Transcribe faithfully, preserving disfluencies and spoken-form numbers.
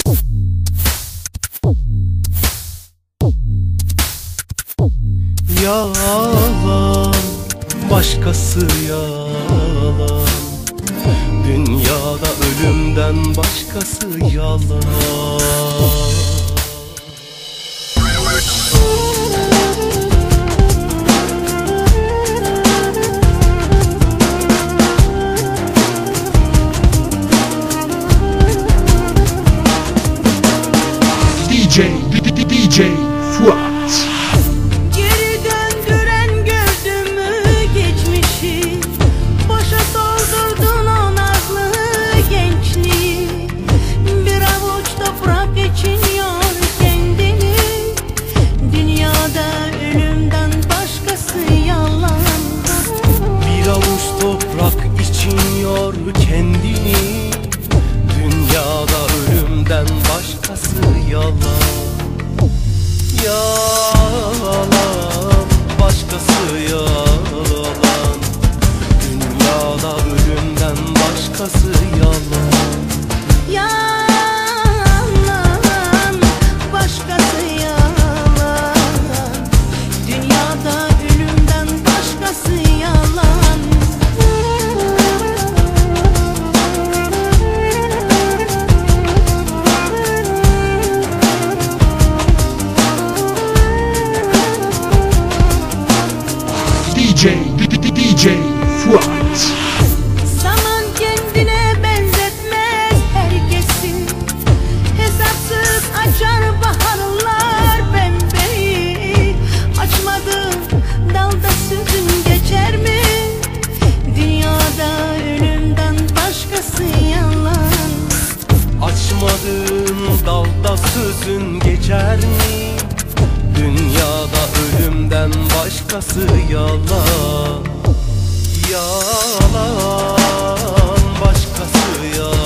Yalan, başkası yalan. Dünyada ölümden başkası yalan. D J, D J Fuat. Geri döndüren gördün mü geçmişi? Boşa doldurdun o nazlı gençliği. Bir avuç toprak için yor kendini. Dünyada ölümden başkası yalan. Bir avuç toprak için yor kendini. Dünyada ölümden başkası yalan. Yalan, başkası yalan. Dünyada ölümden başkası yalan. Yalan, başkası yalan. Dünyada ölümden başkası yalan. D J, D J Fuat. Zaman kendine benzetmez herkesi. Hesapsız açar baharlar pembeyi. Açmadı dalda sözün geçer mi? Dünyada ölümden başkası yalan. Açmadığın dalda sözün geçer mi? Dünyada ölümden başkası yalan. Yalan, başkası yalan.